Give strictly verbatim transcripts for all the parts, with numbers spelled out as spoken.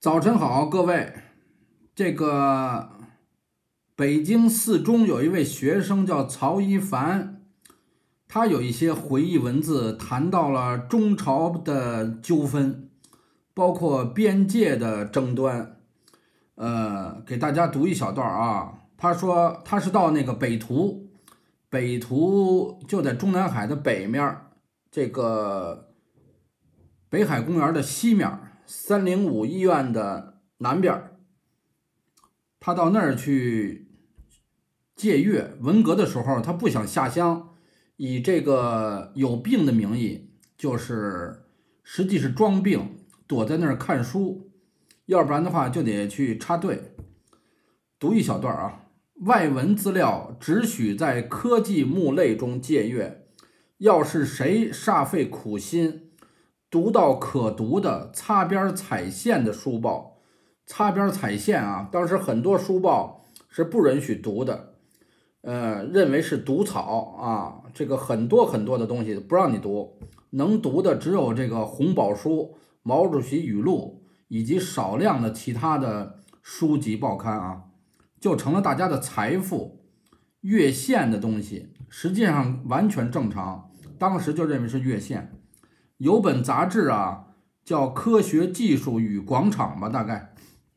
早晨好，各位。这个北京四中有一位学生叫曹一凡，他有一些回忆文字谈到了中朝的纠纷，包括边界的争端。呃，给大家读一小段啊。他说他是到那个北图，北图就在中南海的北面，这个北海公园的西面，三零五医院的南边。他到那儿去借阅，文革的时候他不想下乡，以这个有病的名义，就是实际是装病，躲在那儿看书，要不然的话就得去插队。读一小段啊。外文资料只许在科技目类中借阅，要是谁煞费苦心读到可读的擦边踩线的书报，擦边踩线啊，当时很多书报是不允许读的，呃，认为是毒草啊，这个很多很多的东西不让你读，能读的只有这个红宝书、毛主席语录以及少量的其他的书籍报刊啊，就成了大家的财富。越线的东西实际上完全正常，当时就认为是越线。有本杂志啊，叫《科学技术与广场》吧，大概。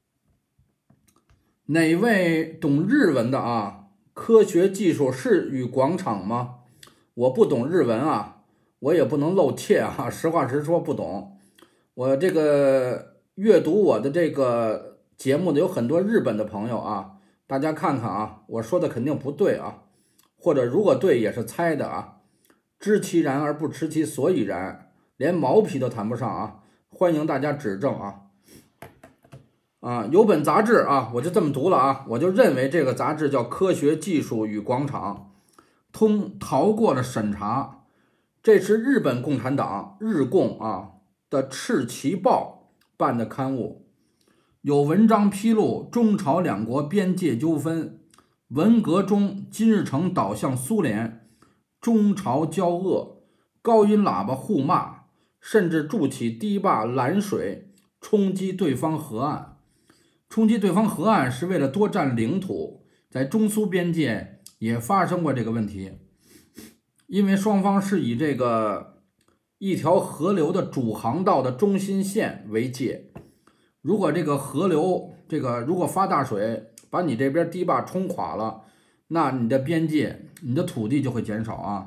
哪位懂日文的啊？科学技术是与广场吗？我不懂日文啊，我也不能露怯啊，实话实说不懂。我这个阅读我的这个节目的有很多日本的朋友啊，大家看看啊，我说的肯定不对啊，或者如果对也是猜的啊。知其然而不知其所以然，连毛皮都谈不上啊，欢迎大家指正啊。啊，有本杂志啊，我就这么读了啊，我就认为这个杂志叫《科学技术与广场》，通逃过了审查。这是日本共产党日共啊的赤旗报办的刊物，有文章披露中朝两国边界纠纷，文革中金日成倒向苏联，中朝交恶，高音喇叭互骂，甚至筑起堤坝拦水，冲击对方河岸。冲击对方河岸是为了多占领土，在中苏边界也发生过这个问题，因为双方是以这个一条河流的主航道的中心线为界，如果这个河流这个如果发大水把你这边堤坝冲垮了，那你的边界你的土地就会减少啊。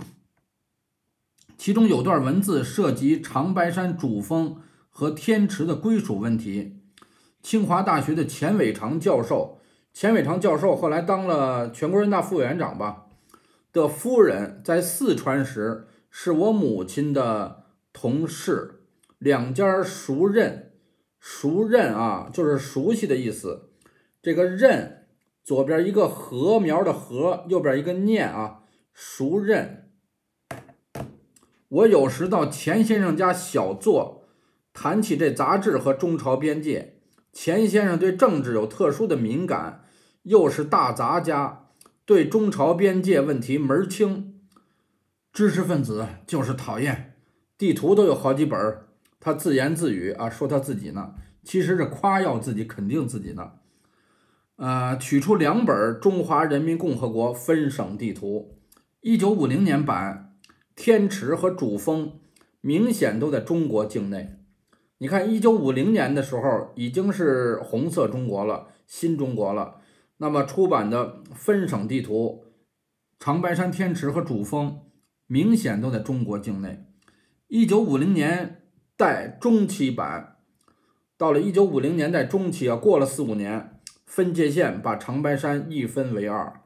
其中有段文字涉及长白山主峰和天池的归属问题。清华大学的钱伟长教授，钱伟长教授后来当了全国人大副委员长吧，的夫人在四川时是我母亲的同事，两家熟认，熟认啊，就是熟悉的意思。这个认，左边一个禾苗的禾，右边一个念啊，熟认。我有时到钱先生家小坐，谈起这杂志和中朝边界。钱先生对政治有特殊的敏感，又是大杂家，对中朝边界问题门清。知识分子就是讨厌，地图都有好几本，他自言自语啊，说他自己呢，其实是夸耀自己，肯定自己呢。呃，取出两本《中华人民共和国分省地图》，一九五零年版，天池和主峰明显都在中国境内。你看一九五零年的时候已经是红色中国了，新中国了，那么出版的分省地图，长白山天池和主峰明显都在中国境内。一九五零年代中期版，到了一九五零年代中期啊，过了四五年，分界线把长白山一分为二。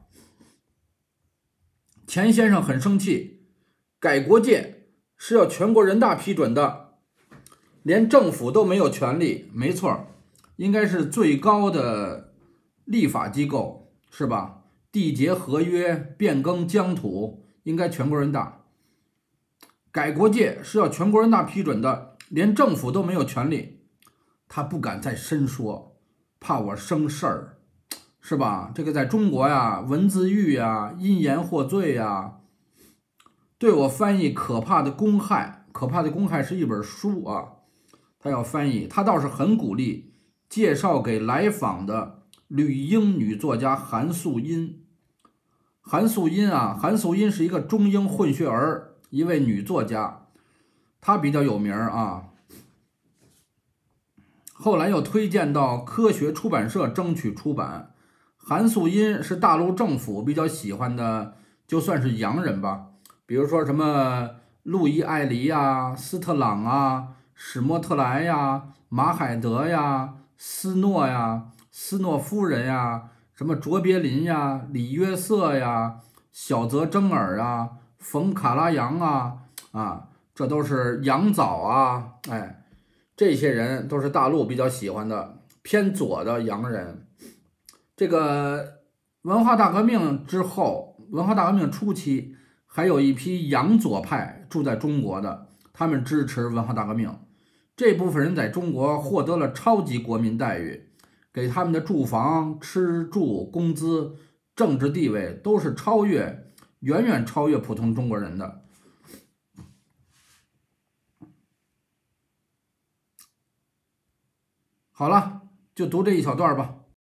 钱先生很生气，改国界是要全国人大批准的，连政府都没有权利，没错，应该是最高的立法机构，是吧？缔结合约、变更疆土，应该全国人大。改国界是要全国人大批准的，连政府都没有权利，他不敢再深说，怕我生事儿，是吧？这个在中国呀，文字狱呀，因言获罪呀，对我翻译可怕的公害，可怕的公害是一本书啊。他要翻译，他倒是很鼓励介绍给来访的旅英女作家韩素音。韩素音啊，韩素音是一个中英混血儿，一位女作家，她比较有名啊。后来又推荐到科学出版社争取出版。韩素音是大陆政府比较喜欢的，就算是洋人吧，比如说什么路易艾黎呀、斯特朗啊、史莫特莱呀、马海德呀、斯诺呀、斯诺夫人呀、什么卓别林呀、李约瑟呀、小泽征尔啊、冯卡拉扬啊，啊，这都是洋枣啊，哎，这些人都是大陆比较喜欢的偏左的洋人。这个文化大革命之后，文化大革命初期，还有一批洋左派住在中国的，他们支持文化大革命。这部分人在中国获得了超级国民待遇，给他们的住房、吃住、工资、政治地位都是超越，远远超越普通中国人的。好了，就读这一小段吧。